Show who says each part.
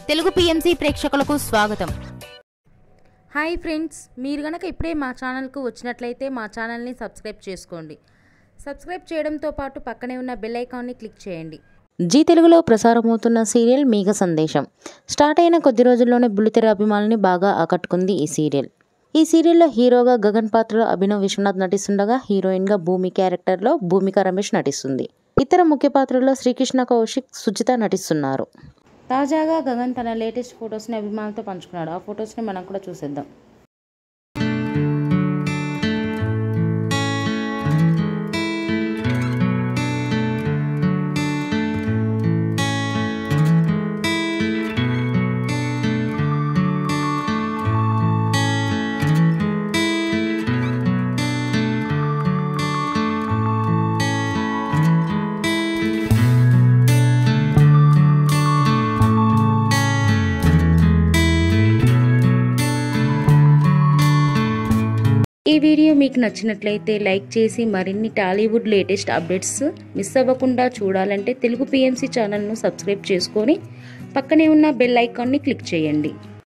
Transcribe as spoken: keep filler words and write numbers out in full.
Speaker 1: Telugu PMC ప్రేక్షకులకు స్వాగతం.
Speaker 2: Hi friends, మీరు గనక ఇప్పుడే మా ఛానల్కు వచ్చినట్లయితే మా ఛానల్ని సబ్స్క్రైబ్ చేసుకోండి. సబ్స్క్రైబ్ చేయడంతో పాటు పక్కనే ఉన్న బెల్ ఐకాన్ని క్లిక్ చేయండి.
Speaker 3: జీ తెలుగులో ప్రసారమవుతున్న సీరియల్ మేఘ సందేశం స్టార్ట్ అయిన కొద్ది రోజుల్లోనే బుల్లితెర అభిమానుల్ని బాగా ఆకట్టుకుంది ఈ సీరియల్. ఈ సీరియల్లో హీరోగా గగన్ పాత్రలో అభినవ్ విశ్వనాథ్ నటిస్తుండగా హీరోయిన్గా భూమి క్యారెక్టర్లో భూమిక రమేష్ నటిస్తుంది. ఇతర ముఖ్య పాత్రల్లో శ్రీకృష్ణ కౌశిక్, సుజిత నటిస్తున్నారు. తాజాగా గగన్ తన లేటెస్ట్ ఫొటోస్ని అభిమానులతో పంచుకున్నాడు. ఆ ఫొటోస్ని మనం కూడా చూసేద్దాం. ఈ వీడియో మీకు నచ్చినట్లయితే లైక్ చేసి మరిన్ని టాలీవుడ్ లేటెస్ట్ అప్డేట్స్ మిస్ అవ్వకుండా చూడాలంటే తెలుగు పిఎంసి ఛానల్ను సబ్స్క్రైబ్ చేసుకొని పక్కనే ఉన్న బెల్ ఐకాన్ని క్లిక్ చేయండి.